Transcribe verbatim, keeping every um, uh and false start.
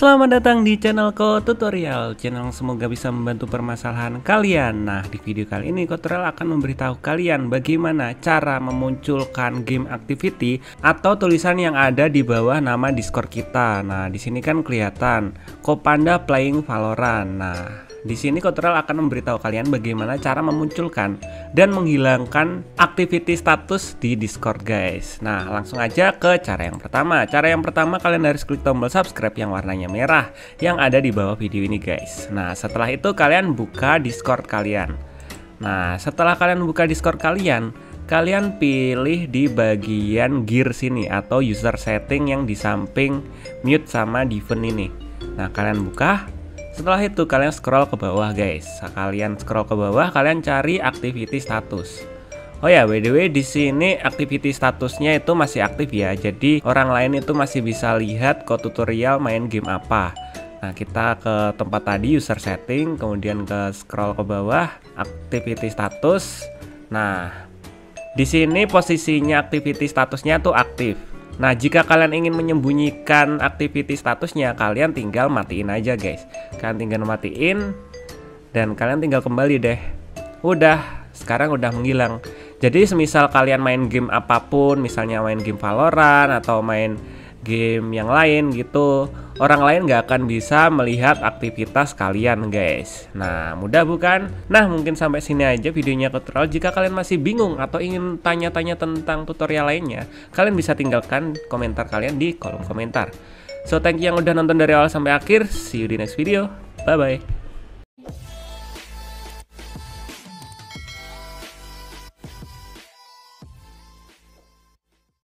Selamat datang di channelku tutorial, channel yang semoga bisa membantu permasalahan kalian. Nah, di video kali ini tutorial akan memberitahu kalian bagaimana cara memunculkan game activity atau tulisan yang ada di bawah nama Discord kita. Nah, di sini kan kelihatan Kopanda playing Valorant. Nah, di sini tutorial akan memberitahu kalian bagaimana cara memunculkan dan menghilangkan activity status di Discord, guys. Nah, langsung aja ke cara yang pertama. Cara yang pertama, kalian harus klik tombol subscribe yang warnanya merah yang ada di bawah video ini, guys. Nah, setelah itu kalian buka Discord kalian. Nah, setelah kalian buka Discord kalian, kalian pilih di bagian gear sini atau user setting yang di samping mute sama defend ini. Nah, kalian buka. Setelah itu kalian scroll ke bawah, guys. Kalian scroll ke bawah, kalian cari activity status. Oh ya, by the way, di sini activity statusnya itu masih aktif ya. Jadi orang lain itu masih bisa lihat kok tutorial main game apa. Nah, kita ke tempat tadi user setting, kemudian ke scroll ke bawah, activity status. Nah, di sini posisinya activity statusnya tuh aktif. Nah, jika kalian ingin menyembunyikan activity statusnya, kalian tinggal matiin aja, guys. Kalian tinggal matiin dan kalian tinggal kembali deh. Udah, sekarang udah menghilang. Jadi semisal kalian main game apapun, misalnya main game Valorant atau main game yang lain gitu, orang lain nggak akan bisa melihat aktivitas kalian, guys. Nah, mudah bukan? Nah, mungkin sampai sini aja videonya tutorial. Jika kalian masih bingung atau ingin tanya-tanya tentang tutorial lainnya, kalian bisa tinggalkan komentar kalian di kolom komentar. So, thank you yang udah nonton dari awal sampai akhir. See you di next video. Bye bye.